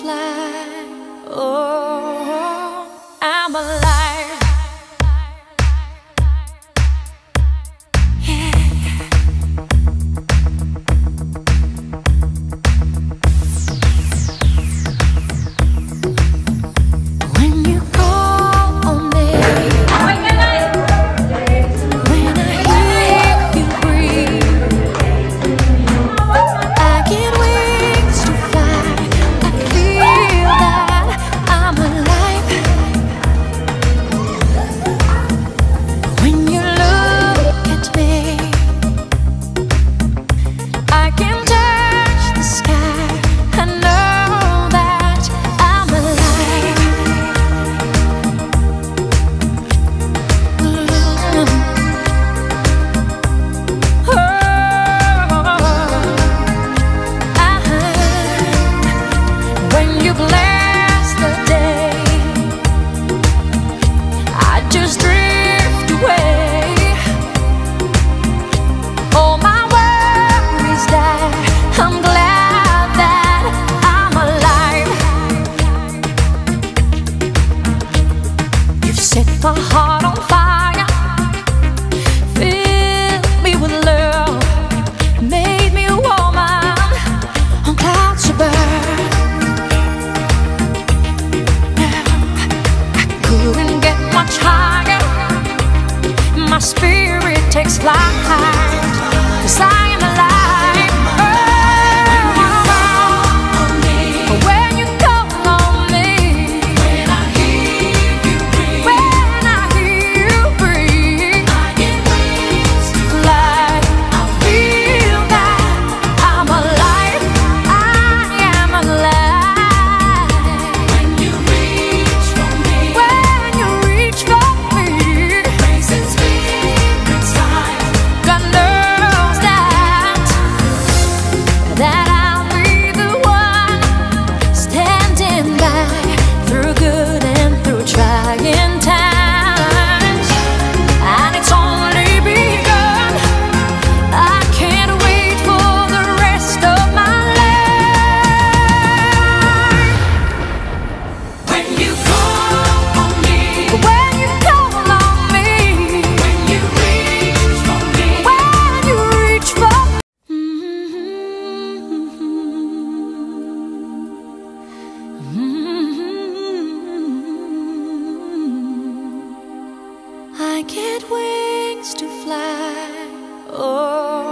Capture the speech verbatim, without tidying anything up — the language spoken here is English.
fly. Oh, I'm alive. My heart on fire, filled me with love, made me a woman on clouds above. I couldn't get much higher, my spirit takes flight, 'cause I am alive. I get wings to fly. Oh.